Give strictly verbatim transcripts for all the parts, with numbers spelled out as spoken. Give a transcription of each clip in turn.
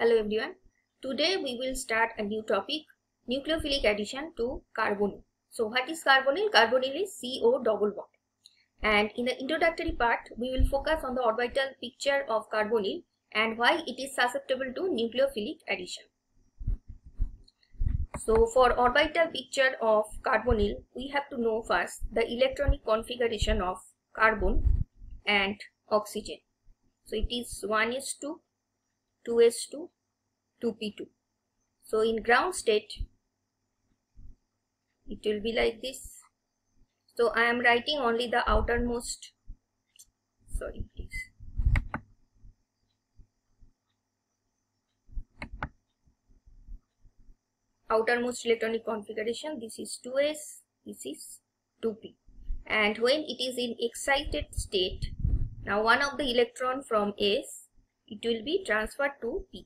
Hello everyone. Today we will start a new topic, nucleophilic addition to carbonyl. So what is carbonyl? Carbonyl is C O double bond. And in the introductory part, we will focus on the orbital picture of carbonyl and why it is susceptible to nucleophilic addition. So for orbital picture of carbonyl, we have to know first the electronic configuration of carbon and oxygen. So it is one s two, two s two, two p two. So in ground state, it will be like this. So I am writing only the outermost, sorry please. Outermost electronic configuration, this is two s, this is two p. And when it is in excited state, now one of the electron from S, it will be transferred to P.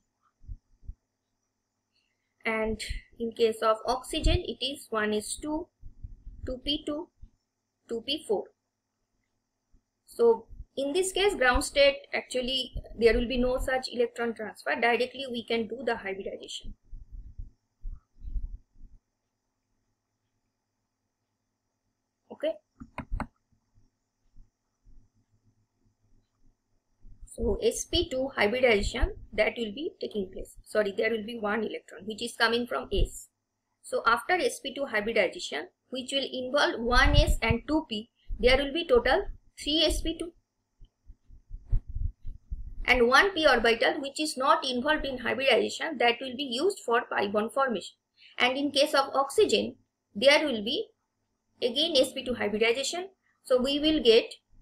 And in case of oxygen, it is one s two, two p two, two p four. So in this case, ground state, actually there will be no such electron transfer. Directly we can do the hybridization. Okay. So s p two hybridization, that will be taking place. Sorry, there will be one electron which is coming from S. So after s p two hybridization, which will involve one s and two p, there will be total three s p two. And one p orbital which is not involved in hybridization, that will be used for pi bond formation. And in case of oxygen, there will be again s p two hybridization. So we will get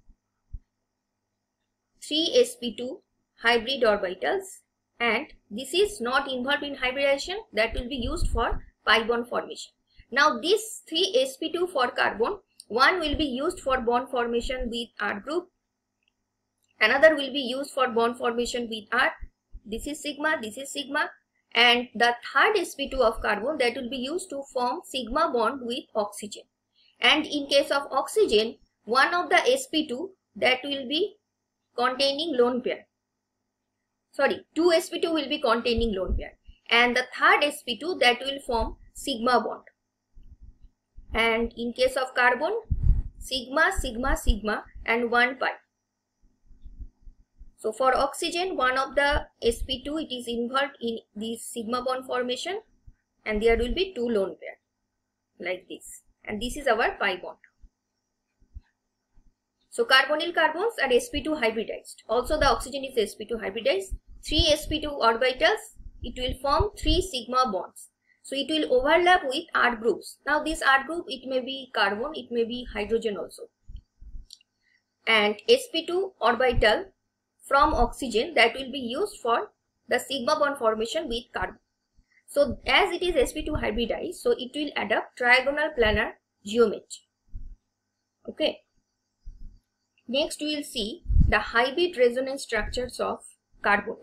three s p two hybrid orbitals, and this is not involved in hybridization, that will be used for pi bond formation. Now this three s p two for carbon, one will be used for bond formation with R group, another will be used for bond formation with R, this is sigma, this is sigma, and the third s p two of carbon, that will be used to form sigma bond with oxygen. And in case of oxygen, one of the s p two, that will be containing lone pair. Sorry, two s p two will be containing lone pair. And the third s p two, that will form sigma bond. And in case of carbon, sigma, sigma, sigma, and one pi. So for oxygen, one of the s p two, it is involved in this sigma bond formation, and there will be two lone pair like this. And this is our pi bond. So carbonyl carbons are s p two hybridized. Also the oxygen is s p two hybridized. three s p two orbitals, it will form three sigma bonds. So it will overlap with R groups. Now this R group, it may be carbon, it may be hydrogen also. And s p two orbital from oxygen, that will be used for the sigma bond formation with carbon. So as it is s p two hybridized, so it will adopt trigonal planar geometry. Okay. Next we will see the hybrid resonance structures of carbon.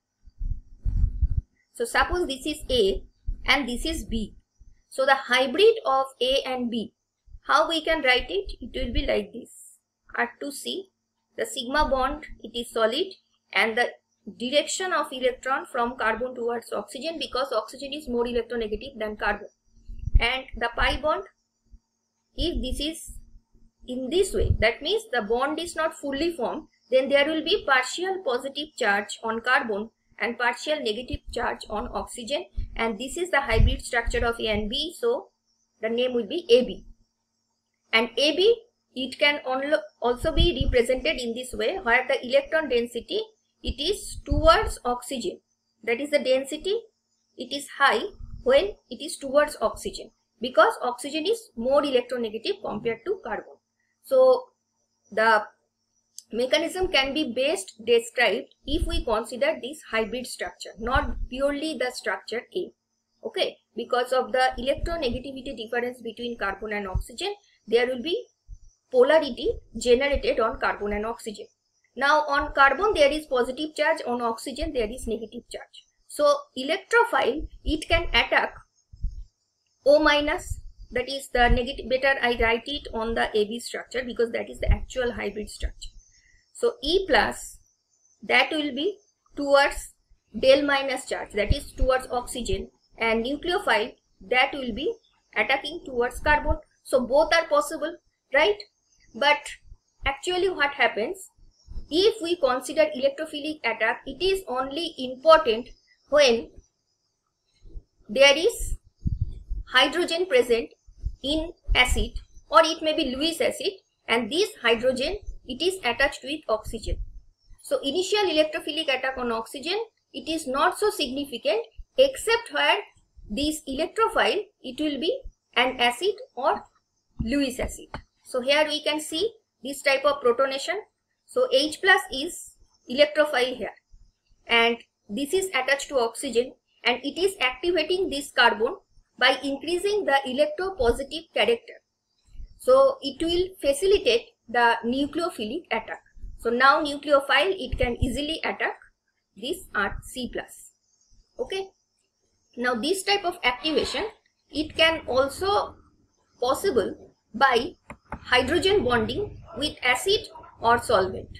So suppose this is A and this is B. So the hybrid of A and B, how we can write it? It will be like this. R two C, the sigma bond, it is solid, and the direction of electron from carbon towards oxygen, because oxygen is more electronegative than carbon. And the pi bond, if this is in this way, that means the bond is not fully formed, then there will be partial positive charge on carbon and partial negative charge on oxygen, and this is the hybrid structure of A and B, so the name will be A B. And A B, it can also be represented in this way, where the electron density, it is towards oxygen, that is the density, it is high when it is towards oxygen, because oxygen is more electronegative compared to carbon. So the mechanism can be best described if we consider this hybrid structure, not purely the structure A. Okay, because of the electronegativity difference between carbon and oxygen, there will be polarity generated on carbon and oxygen. Now on carbon there is positive charge, on oxygen there is negative charge. So electrophile, it can attack O minus, that is the negative, better I write it on the A B structure because that is the actual hybrid structure. So E plus, that will be towards del minus charge, that is towards oxygen, and nucleophile that will be attacking towards carbon. So both are possible, right? But actually what happens, if we consider electrophilic attack, it is only important when there is hydrogen present in acid, or it may be Lewis acid, and this hydrogen, it is attached with oxygen. So initial electrophilic attack on oxygen, it is not so significant, except where this electrophile, it will be an acid or Lewis acid. So here we can see this type of protonation. So H plus is electrophile here, and this is attached to oxygen, and it is activating this carbon by increasing the electropositive character. So it will facilitate the nucleophilic attack. So now nucleophile, it can easily attack this C plus. Okay. Now this type of activation, it can also possible by hydrogen bonding with acid or solvent.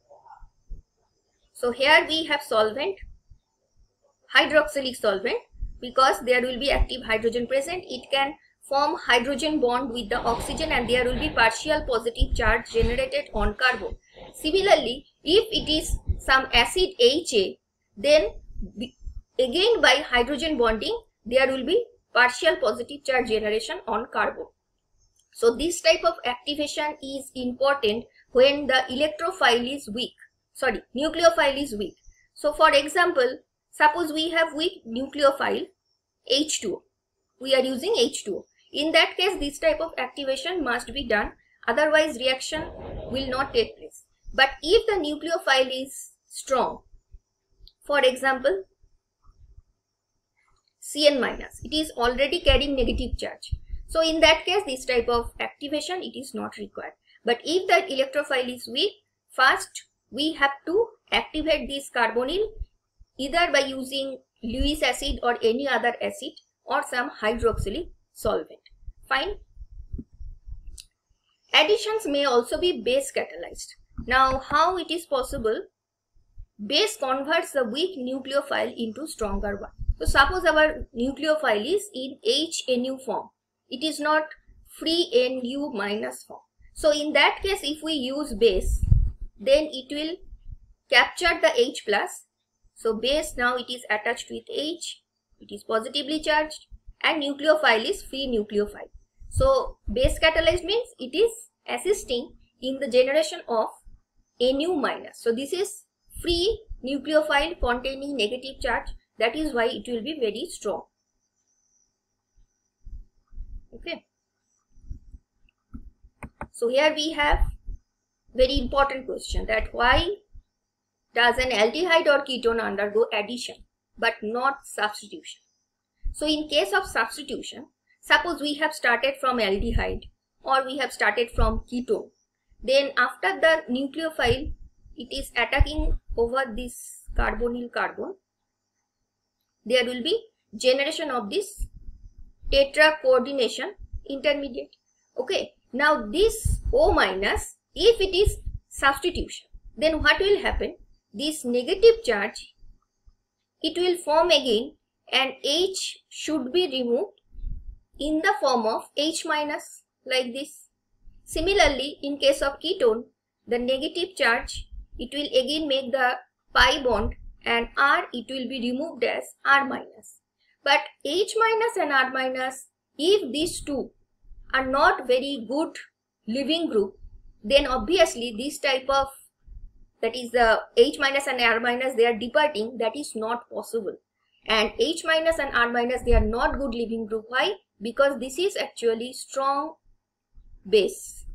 So here we have solvent, hydroxylic solvent, because there will be active hydrogen present. It can form hydrogen bond with the oxygen, and there will be partial positive charge generated on carbon. Similarly, if it is some acid H A, then again by hydrogen bonding there will be partial positive charge generation on carbon. So this type of activation is important when the electrophile is weak, sorry, nucleophile is weak. So for example, suppose we have weak nucleophile H two O, we are using H two O. In that case, this type of activation must be done, otherwise reaction will not take place. But if the nucleophile is strong, for example C N minus, it is already carrying negative charge. So in that case, this type of activation, it is not required. But if the electrophile is weak, first we have to activate this carbonyl either by using Lewis acid or any other acid or some hydroxylic solvent. Fine. Additions may also be base catalyzed. Now how it is possible? Base converts the weak nucleophile into stronger one. So suppose our nucleophile is in H N U form. It is not free N U minus form. So in that case, if we use base, then it will capture the H plus. So base, now it is attached with H, it is positively charged, and nucleophile is free nucleophile. So base catalyzed means it is assisting in the generation of N U minus. So this is free nucleophile containing negative charge. That is why it will be very strong. Okay. So here we have very important question, that why does an aldehyde or ketone undergo addition but not substitution? So in case of substitution, suppose we have started from aldehyde or we have started from ketone. Then after the nucleophile, it is attacking over this carbonyl carbon. There will be generation of this tetra coordination intermediate. Okay. Now this O minus, if it is substitution, then what will happen? This negative charge, it will form again, and H should be removed in the form of H minus, like this. Similarly, in case of ketone, the negative charge, it will again make the pi bond, and R, it will be removed as R minus. But H minus and R minus, if these two are not very good leaving group, then obviously this type of, that is the H minus and R minus, they are departing, that is not possible. And H minus and R minus, they are not good leaving group. Why? Because this is actually strong base.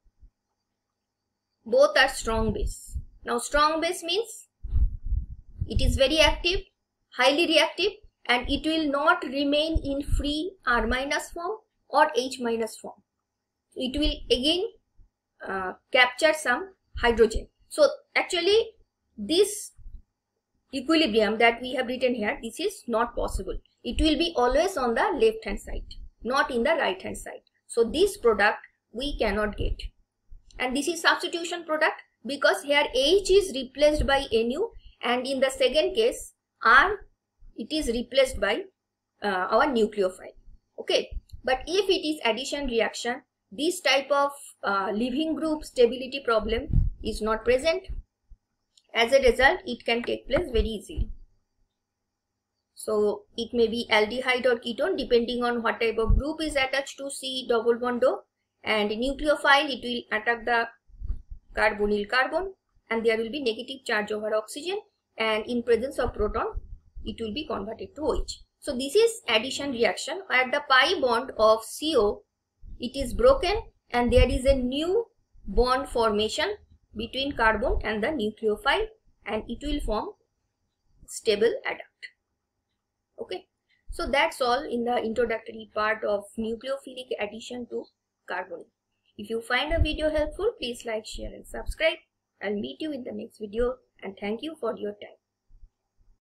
Both are strong base. Now strong base means it is very active, highly reactive, and it will not remain in free R minus form or H minus form. It will again uh, capture some hydrogen. So actually this equilibrium that we have written here, this is not possible. It will be always on the left hand side, not in the right hand side. So this product we cannot get. And this is substitution product, because here H is replaced by N U, and in the second case R, it is replaced by uh, our nucleophile. Okay, but if it is addition reaction, this type of uh, leaving group stability problem is not present. As a result, it can take place very easily. So it may be aldehyde or ketone depending on what type of group is attached to C double bond O, and nucleophile, it will attack the carbonyl carbon and there will be negative charge over oxygen, and in presence of proton it will be converted to OH. So this is addition reaction where the pi bond of C O, it is broken and there is a new bond formation between carbon and the nucleophile, and it will form stable adduct. Okay, so that's all in the introductory part of nucleophilic addition to carbonyl. If you find a video helpful, please like, share and subscribe. I'll meet you in the next video, and thank you for your time.